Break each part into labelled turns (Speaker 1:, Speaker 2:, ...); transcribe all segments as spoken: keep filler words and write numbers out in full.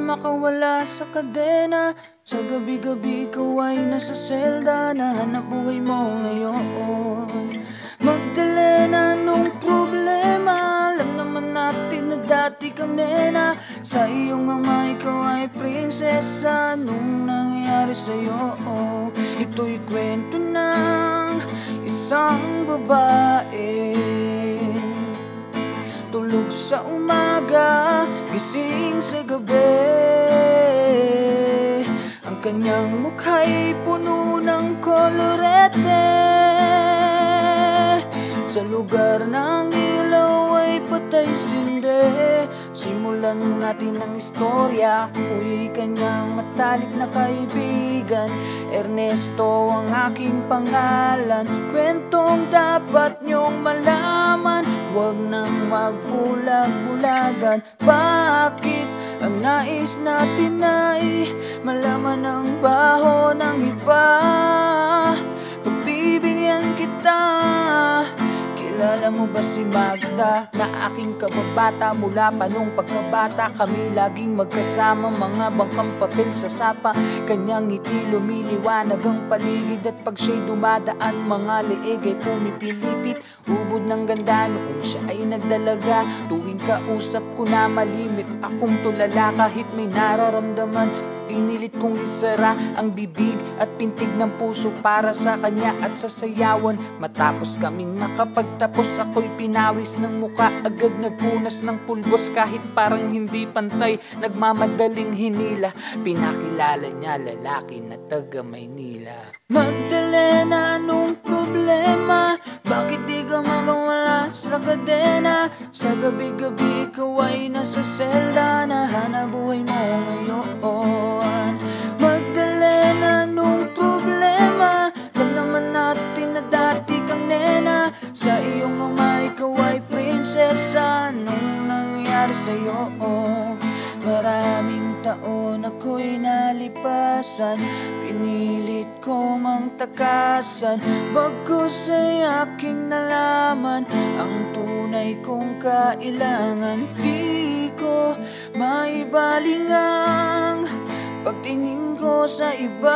Speaker 1: makawala sa kadena. Sa gabi-gabi ikaw ay nasa selda na hanap buhay mo ngayon. Magdalena, anong problema? Alam naman natin na dati kang nena. Sa iyong ama ikaw ay prinsesa. Anong nangyari sa'yo? Ito'y kwento ng isang babae. Tulog sa umaga, gising sa gabi. Ang kanyang mukha'y puno ng kolorete. Sa lugar ng ilaw ay patay sinde. Simulan natin ang istorya. Ako'y kanyang matalik na kaibigan. Ernesto ang aking pangalan. Kwentong dapat niyong malaman. Huwag nang magbulag-bulagan. Bakit ang nais natin ay malaman ang baho ng iba? Pagbibigyan kita. Kilala mo ba si Magda na aking kababata? Mula pa nung pagkabata kami laging magkasama. Mga bangkang papel sa sapa, kanyang ngiti lumiliwanag ang paligid. At pag siya'y dumadaan, mga leeg ay pumipilipit. Ubod ng ganda noong siya ay nagdalaga. Tuwing kausap ko na malimit akong tulala. Kahit may nararamdaman, pinilit kong isara ang bibig at pintig ng puso para sa kanya at sa sayawan. Matapos kaming nakapagtapos, ako'y pinawis ng muka. Agad nagpunas ng pulbos kahit parang hindi pantay. Nagmamadaling hinila, pinakilala niya lalaki na taga Maynila. Magdalena, anong problema? Bakit di ka makawala sa kadena? Sa gabi-gabi ikaw ay nasa selda na hanap buhay mo ngayon. Magdalena, anong problema? Alam naman natin na dati kang nena. Sa iyong mama ikaw ay prinsesa. Anong nangyari sa'yo? Maraming taon ako'y nalipasan. Pinilit ko mang takasan. Bagkus ay aking nalaman ang tunay kong kailangan. Di ko maibalingang pagtingin ko sa iba.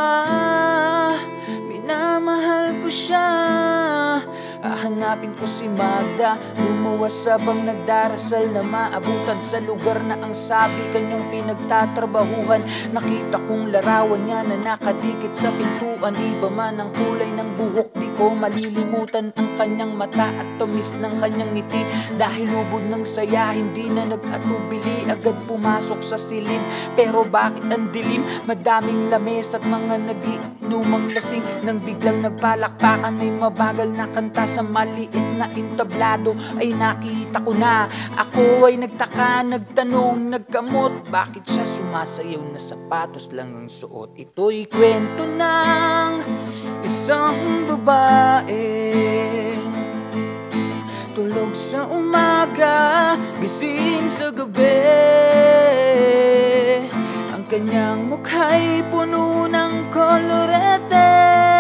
Speaker 1: Minamahal ko siya. Hahanapin ko si Magda. Lumuwas sabang nagdarasal na maabutan sa lugar na ang sabi kanyang pinagtatrabahuhan. Nakita kong larawan niya na nakadikit sa pintuan. Iba man ang kulay ng buhok, di ko malilimutan ang kanyang mata at tamis ng kanyang ngiti. Dahil ubod ng saya, hindi na nag-atubili. Agad pumasok sa silid. Pero bakit ang dilim? Madaming lames at mga nagiinumang lasing. Nang biglang nagpalakpakan ay mabagal na kanta sa maliit na entablado, ay nakita ko na. Ako ay nagtaka, nagtanong, nagkamot. Bakit siya sumasayaw na sapatos lang ang suot? Ito'y kwento ng isang babae. Tulog sa umaga, gising sa gabi. Ang kanyang mukha'y puno ng kolorete.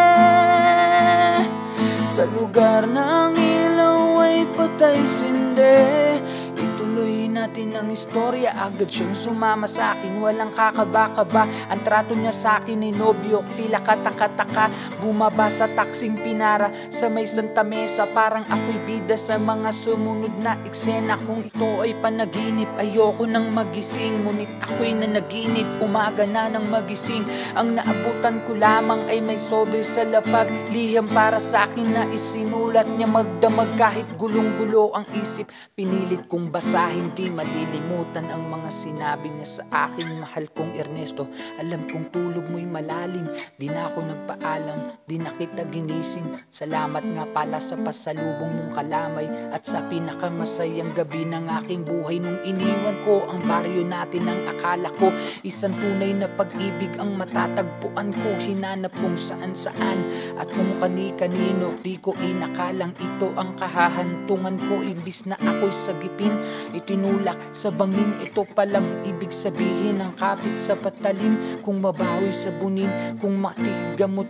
Speaker 1: Sa lugar ng ilaw ay patay sinde. Ituloy natin ang istorya. Agad siyang sumama sa akin, walang kakaba-kaba. Ang trato niya sa akin ay nobyo, tila kataka-taka. Bumaba sa taksing pinara sa may Santa Mesa. Parang ako'y bida sa mga sumunod na eksena. Kung ito ay panaginip, ayoko nang magising. Ngunit ako'y nanaginip, umaga na nang magising. Ang naabutan ko lamang ay may sobre sa lapag. Liham para sa akin na isinulat niya magdamag. Kahit gulong-gulo ang isip, pinilit kong basahin. Di malilimutan ang mga sinabi niya sa akin. Mahal kong Ernesto, alam kong tulog mo'y malalim. Di na ako nagpaalam, di na kita ginising. Salamat nga pala sa pasalubong mong kalamay at sa pinakamasayang gabi ng aking buhay. Nung iniwan ko ang baryo natin, ang akala ko isang tunay na pag-ibig ang matatagpuan ko. Hinanap kung saan-saan at kung kani-kanino. Di ko inakalang ito ang kahahantungan ko. Imbis na ako'y sagipin, itinulak sa bangin. Ito palang ibig sabihin ng kapit sa patalim. Kung mabawi sa bunin, kung matigamutin,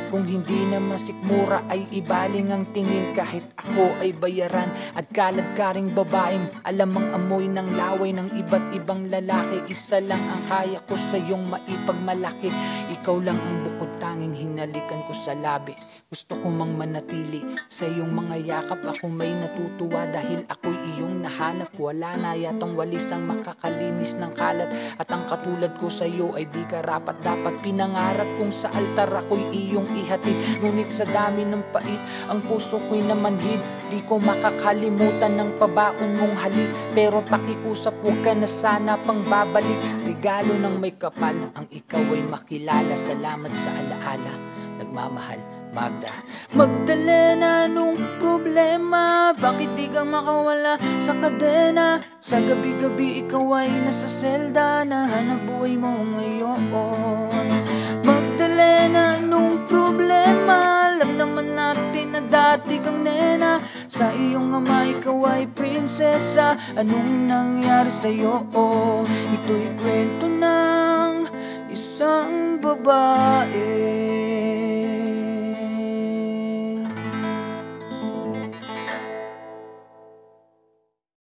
Speaker 1: Kung hindi na masikmura ay ibaling ang tingin. Kahit ako ay bayaran at kalad ka ring babaeng alam ang amoy ng laway ng iba't ibang lalaki. Isa lang ang kaya ko sa iyong maipagmalaki. Ikaw lang ang bukod tanging hinalikan ko sa labi. Gusto ko mang manatili sa iyong mga yakap. Ako may natutuwa dahil ako'y iyong nahanap. Wala na yatang walis ang makakalinis ng kalat. At ang katulad ko sa iyo ay di karapat dapat. Pinangarap kong sa altar ako'y iyong ihatid. Ngunit sa dami ng pait ang puso ko'y namanhid. Di ko makakalimutan ng pabaon mong halik. Pero pakiusap huwag ka na sana pang babalik. Regalo ng may kapal ang ikaw ay makilala. Salamat sa alaala, nagmamahal, Magda. Magdalena, nung problema? Bakit di ka makawala sa kadena? Sa gabi-gabi ikaw ay nasa selda. Nahanap buhay mo ngayon. Magdalena, nung problema? Alam naman natin na dati kang nena. Sa iyong ama ikaw ay prinsesa. Anong nangyari sa'yo? Ito'y kwento ng isang babae.